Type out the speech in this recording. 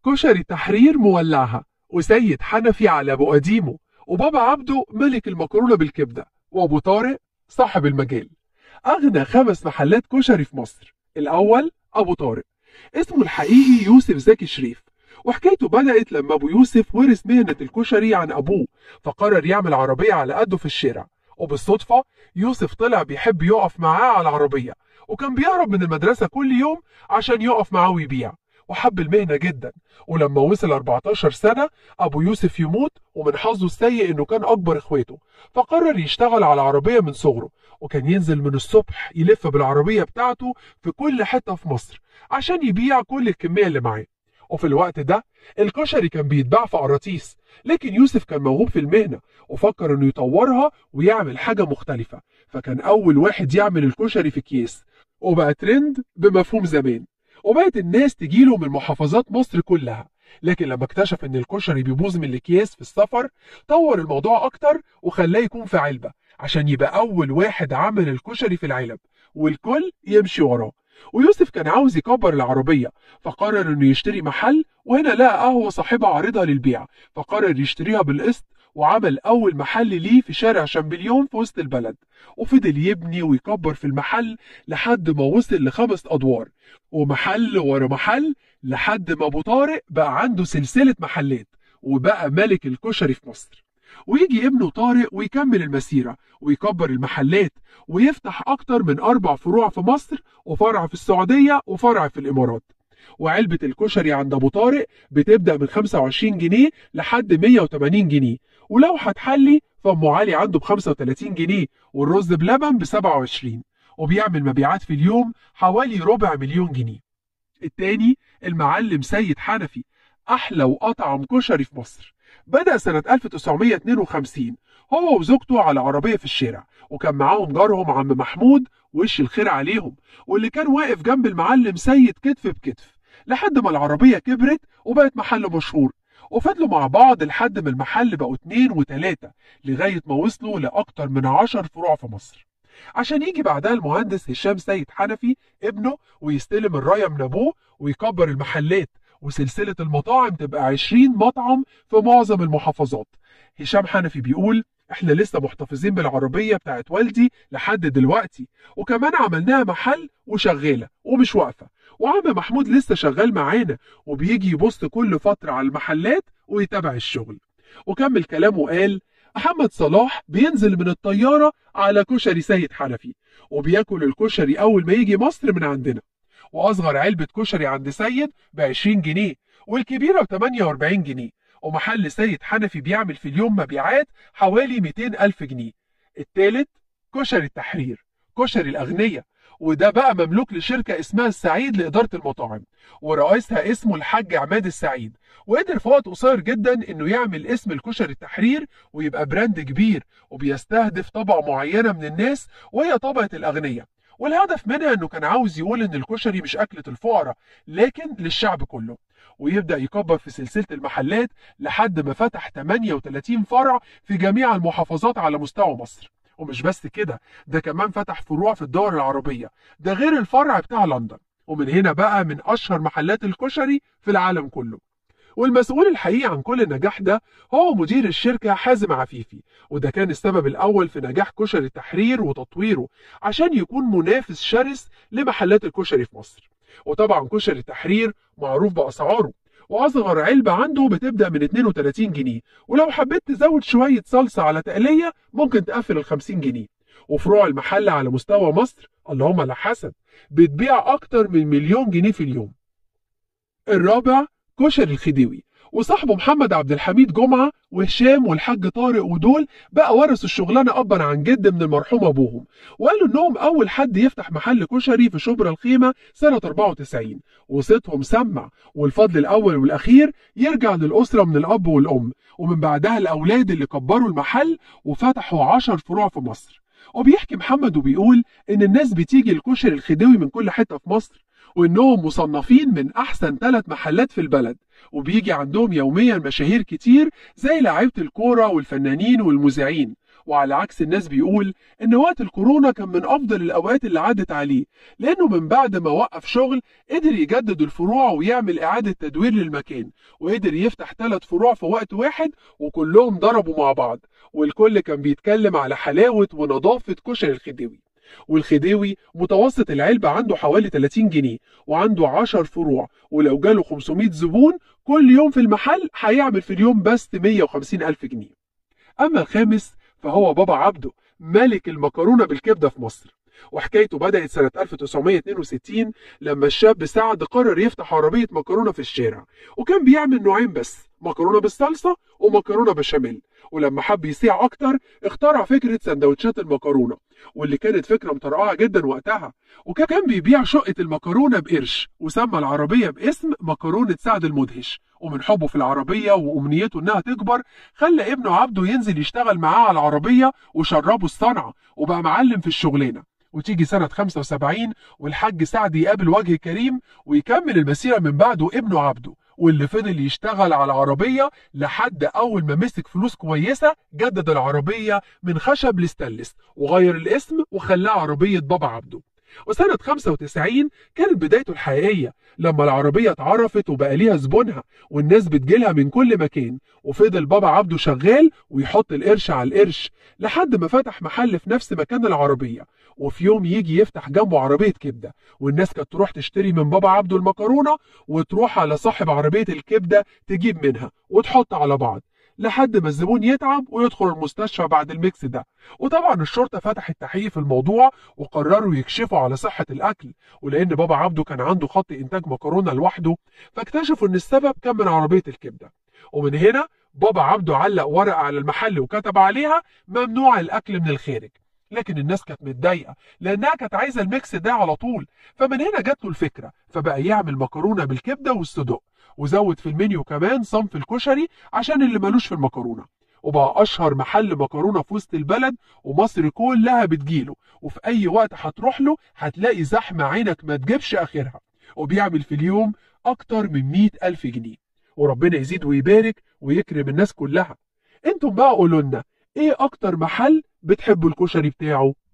كشري تحرير مولعها، وسيد حنفي على ابو قديمه، وبابا عبده ملك المكرونه بالكبده، وابو طارق صاحب المجال. اغنى 5 محلات كشري في مصر. الاول ابو طارق، اسمه الحقيقي يوسف زكي شريف، وحكايته بدأت لما ابو يوسف ورث مهنة الكشري عن ابوه، فقرر يعمل عربية على قده في الشارع. وبالصدفة يوسف طلع بيحب يقف معاه على العربية، وكان بيهرب من المدرسة كل يوم عشان يقف معاه ويبيع، وحب المهنة جدا. ولما وصل 14 سنة ابو يوسف يموت، ومن حظه السيء انه كان اكبر اخواته، فقرر يشتغل على العربية من صغره، وكان ينزل من الصبح يلف بالعربية بتاعته في كل حتة في مصر عشان يبيع كل الكمية اللي معاه. وفي الوقت ده الكشري كان بيتباع في قراطيس، لكن يوسف كان موهوب في المهنة وفكر انه يطورها ويعمل حاجة مختلفة، فكان اول واحد يعمل الكشري في اكياس، وبقى ترند بمفهوم زمان، وبقت الناس تجيله من محافظات مصر كلها. لكن لما اكتشف ان الكشري بيبوظ من الاكياس في السفر، طور الموضوع اكتر وخلاه يكون في علبة عشان يبقى اول واحد عمل الكشري في العلب والكل يمشي وراه. ويوسف كان عاوز يكبر العربية، فقرر انه يشتري محل، وهنا لقى قهوة صاحبها عارضها للبيع، فقرر يشتريها بالقسط، وعمل اول محل ليه في شارع شامبليون في وسط البلد. وفضل يبني ويكبر في المحل لحد ما وصل ل5 ادوار، ومحل ورا محل، لحد ما ابو طارق بقى عنده سلسلة محلات وبقى ملك الكشري في مصر. ويجي ابنه طارق ويكمل المسيرة ويكبر المحلات، ويفتح أكتر من 4 فروع في مصر، وفرع في السعودية وفرع في الإمارات. وعلبة الكشري عند أبو طارق بتبدأ من 25 جنيه لحد 180 جنيه، ولو هتحلي فأم علي عنده ب35 جنيه، والرز بلبن ب27، وبيعمل مبيعات في اليوم حوالي 250 000 جنيه. التاني المعلم سيد حنفي، أحلى وأطعم كشري في مصر. بدأ سنة 1952 هو وزوجته على عربية في الشارع، وكان معاهم جارهم عم محمود وش الخير عليهم، واللي كان واقف جنب المعلم سيد كتف بكتف، لحد ما العربية كبرت وبقت محل مشهور. وفضلوا مع بعض لحد ما المحل بقوا 2 و3، لغاية ما وصلوا لأكتر من 10 فروع في مصر، عشان يجي بعدها المهندس هشام سيد حنفي ابنه ويستلم الراية من أبوه ويكبر المحلات، وسلسلة المطاعم تبقى 20 مطعم في معظم المحافظات. هشام حنفي بيقول: احنا لسه محتفظين بالعربية بتاعت والدي لحد دلوقتي، وكمان عملناها محل وشغالة ومش واقفة. وعم محمود لسه شغال معانا، وبيجي يبص كل فترة على المحلات ويتابع الشغل. وكمل كلامه وقال: محمد صلاح بينزل من الطيارة على كشري سيد حنفي، وبياكل الكشري أول ما يجي مصر من عندنا. وأصغر علبة كشري عند سيد ب20 جنيه، والكبيرة ب48 جنيه. ومحل سيد حنفي بيعمل في اليوم مبيعات حوالي 200,000 جنيه. التالت كشري التحرير، كشري الأغنياء، وده بقى مملوك لشركة اسمها السعيد لإدارة المطاعم، ورئيسها اسمه الحاج عماد السعيد. وقدر في وقت قصير جدا انه يعمل اسم الكشري التحرير ويبقى براند كبير، وبيستهدف طبقة معينة من الناس وهي طبقة الأغنياء. والهدف منها انه كان عاوز يقول ان الكشري مش أكلة الفقراء، لكن للشعب كله. ويبدأ يكبر في سلسلة المحلات لحد ما فتح 38 فرع في جميع المحافظات على مستوى مصر. ومش بس كده، ده كمان فتح فروع في الدول العربية، ده غير الفرع بتاع لندن. ومن هنا بقى من أشهر محلات الكشري في العالم كله. والمسؤول الحقيقي عن كل النجاح ده هو مدير الشركة حازم عفيفي، وده كان السبب الأول في نجاح كشري التحرير وتطويره، عشان يكون منافس شرس لمحلات الكشري في مصر. وطبعا كشري التحرير معروف بأسعاره، وأصغر علبة عنده بتبدأ من 32 جنيه، ولو حبيت تزود شوية صلصة على تقلية ممكن تقفل ال50 جنيه. وفروع المحل على مستوى مصر اللهم لا حسن بتبيع أكتر من 1,000,000 جنيه في اليوم. الرابع كشري الخديوي، وصاحبه محمد عبد الحميد جمعة وهشام والحاج طارق، ودول بقى ورثوا الشغلانة أبا عن جد من المرحوم أبوهم، وقالوا إنهم أول حد يفتح محل كشري في شبرا الخيمة سنة 94. وصيتهم سمع، والفضل الأول والأخير يرجع للأسرة من الأب والأم، ومن بعدها الأولاد اللي كبروا المحل وفتحوا 10 فروع في مصر. وبيحكي محمد وبيقول إن الناس بتيجي الكشري الخديوي من كل حتة في مصر، وإنهم مصنفين من أحسن 3 محلات في البلد، وبيجي عندهم يوميا مشاهير كتير زي لاعيبة الكورة والفنانين والمذيعين. وعلى عكس الناس بيقول إن وقت الكورونا كان من أفضل الأوقات اللي عدت عليه، لأنه من بعد ما وقف شغل قدر يجدد الفروع ويعمل إعادة تدوير للمكان، وقدر يفتح 3 فروع في وقت واحد وكلهم ضربوا مع بعض، والكل كان بيتكلم على حلاوة ونظافة كشري الخديوي. والخديوي متوسط العلبة عنده حوالي 30 جنيه وعنده 10 فروع، ولو جاله 500 زبون كل يوم في المحل هيعمل في اليوم بس 150 ألف جنيه. أما الخامس فهو بابا عبده، ملك المكرونة بالكبدة في مصر. وحكايته بدأت سنة 1962 لما الشاب سعد قرر يفتح عربية مكرونة في الشارع، وكان بيعمل نوعين بس، مكرونة بالصلصة ومكرونة بشاميل. ولما حب يسيع أكتر اخترع فكرة سندوتشات المكرونة، واللي كانت فكرة مطرقعة جدا وقتها. وكان بيبيع شقة المكرونة بقرش، وسمى العربية باسم مكرونة سعد المدهش. ومن حبه في العربية وأمنيته إنها تكبر خلى ابنه عبده ينزل يشتغل معاه على العربية وشربه الصنعة، وبقى معلم في الشغلانة. وتيجي سنة 75 والحاج سعد يقابل وجه كريم ويكمل المسيرة من بعده ابنه عبده، واللي فضل يشتغل على العربية لحد أول ما مسك فلوس كويسة جدد العربية من خشب لستانلس وغير الاسم وخلاها عربية بابا عبده. وسنة 95 كانت بدايته الحقيقية لما العربية اتعرفت وبقى ليها زبونها والناس بتجيلها من كل مكان، وفضل بابا عبده شغال ويحط القرش على القرش لحد ما فتح محل في نفس مكان العربية. وفي يوم يجي يفتح جنبه عربية كبدة، والناس كانت تروح تشتري من بابا عبده المكرونة وتروح على صاحب عربية الكبدة تجيب منها وتحط على بعض لحد ما الزبون يتعب ويدخل المستشفى بعد الميكس ده. وطبعا الشرطة فتحت تحقيق في الموضوع وقرروا يكشفوا على صحة الأكل، ولأن بابا عبده كان عنده خط إنتاج مكرونة لوحده فاكتشفوا إن السبب كان من عربية الكبدة. ومن هنا بابا عبده علق ورقة على المحل وكتب عليها ممنوع الأكل من الخارج. لكن الناس كانت متضايقة لأنها كانت عايزة الميكس ده على طول، فمن هنا جات له الفكرة، فبقى يعمل مكرونة بالكبدة والصدق، وزود في المنيو كمان صنف الكشري عشان اللي مالوش في المكرونة. وبقى أشهر محل مكرونة في وسط البلد ومصر كلها بتجيله، وفي أي وقت هتروح له هتلاقي زحمة عينك ما تجيبش آخرها. وبيعمل في اليوم أكتر من 100,000 جنيه. وربنا يزيد ويبارك ويكرم الناس كلها. انتم بقى قولوا لنا ايه أكتر محل بتحبوا الكشري بتاعه؟